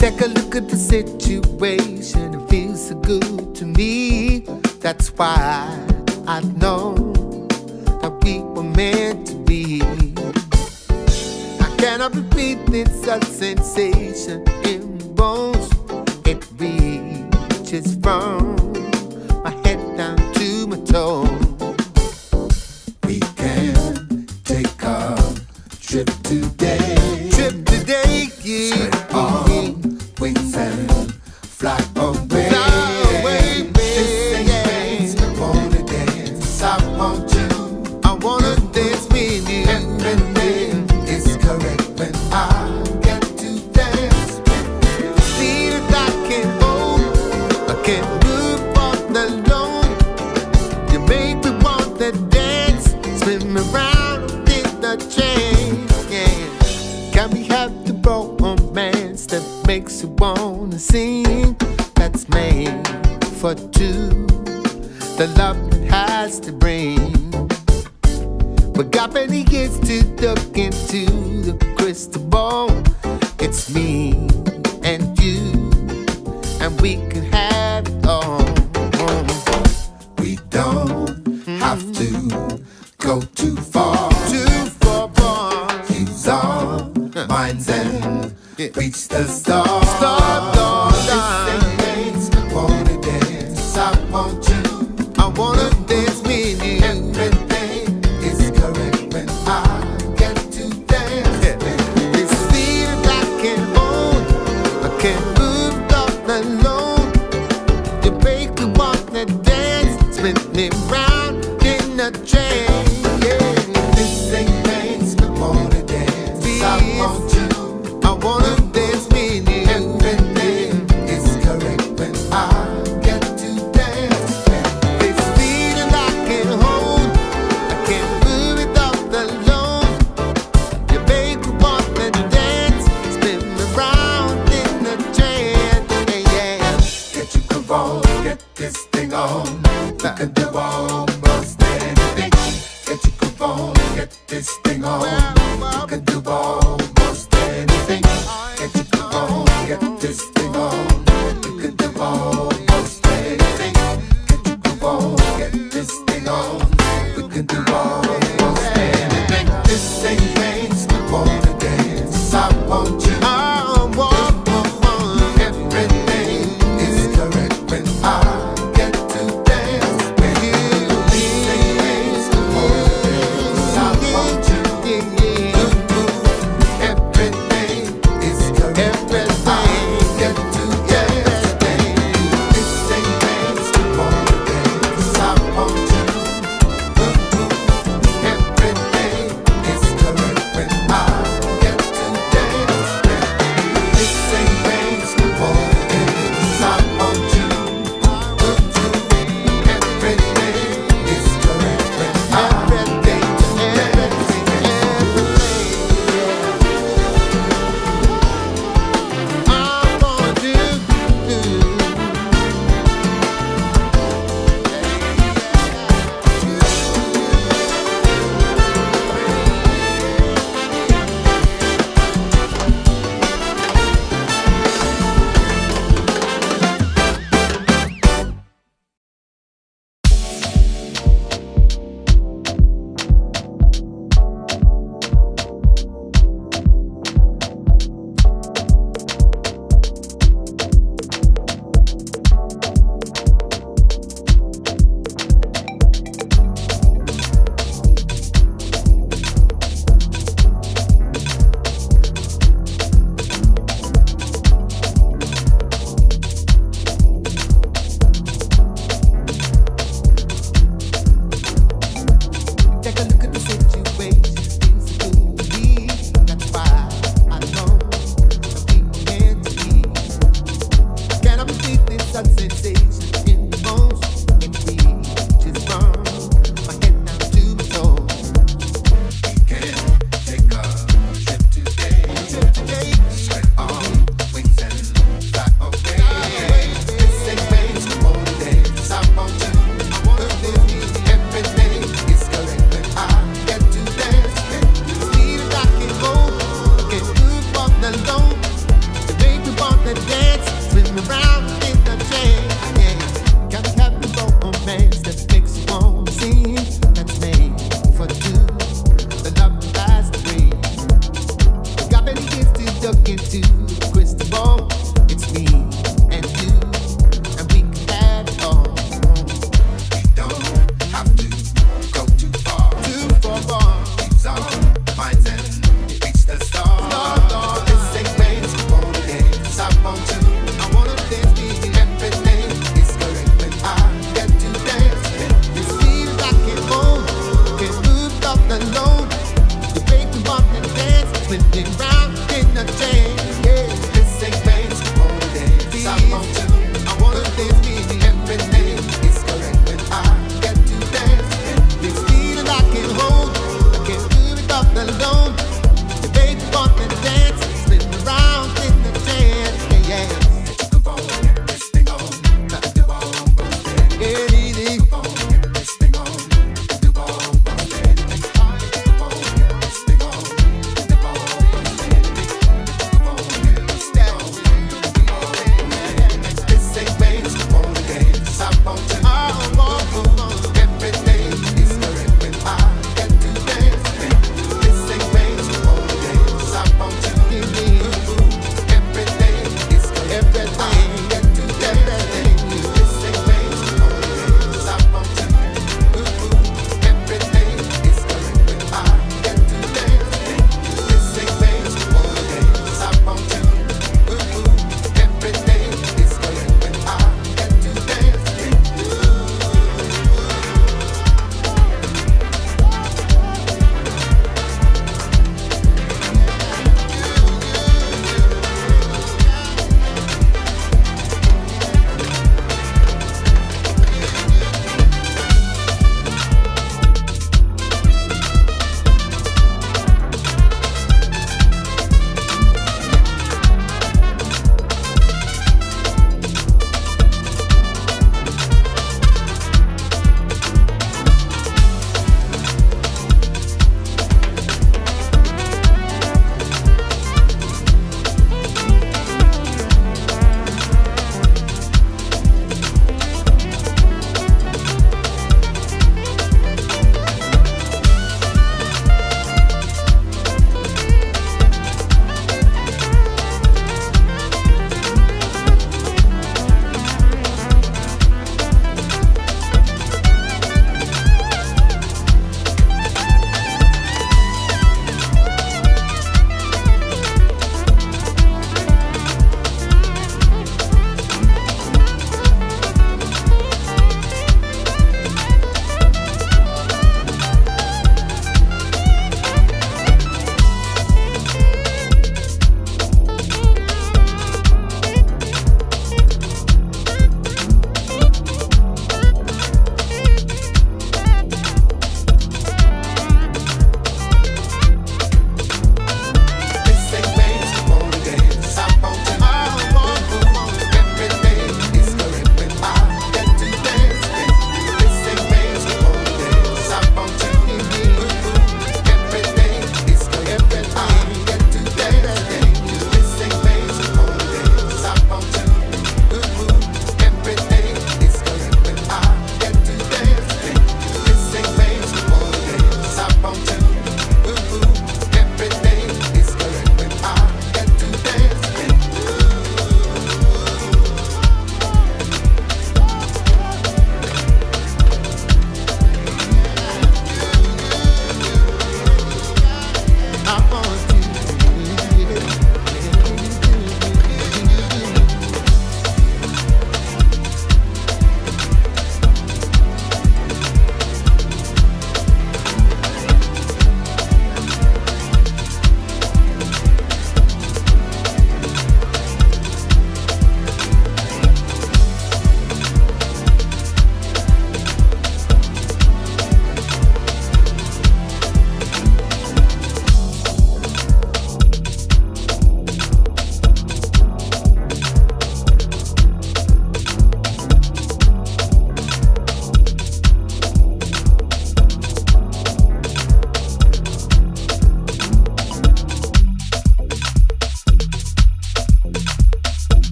Take a look at the situation, it feels so good to me. That's why I know that we were meant to be. I cannot repeat this a sensation in my bones. It reaches from my head down to my toes. We can take a trip today. Trip today, yeah. Spread our wings and fly away. Fly away, This ain't things we wanna dance. I want you. I wanna dance with you. Everything is correct when I get to dance. See that I can hold, I can't move on alone. You make me want to dance, spin me round in the train. Yeah. Can we have the romance that makes you wanna sing? That's made for two, the love that has to bring. We got many years to look into the crystal ball. It's me and you, and we can have it all. We don't have to go too far. Too far, far. Use our minds and reach the stars. Stop, stop, This ain't things we wanna dance. I want you. I wanna dance with you. Everything is correct when I get to dance. This feeling I can't hold, I can't move all alone. You make me want to dance, spinning round in a train. Yeah. This ain't things we wanna dance. I want you. I wanna dance with you. Everything is correct when I get to dance. This feeling I can't hold, I can't move it all alone. You make me want to dance, spin me round in a train. Yeah, yeah. Get your groove on, get this thing on. We can do almost anything. Get your groove on, get this thing on. We can do almost anything. Get your groove on, get this thing on. We can do almost anything. Get your groove on, get this thing on. We can do almost anything. This ain't things we wanna dance. I want you. I want Everything is correct when I get to dance with you. These ain't things we wanna dance. I want you. Everything is correct when I get the dance, spin me round.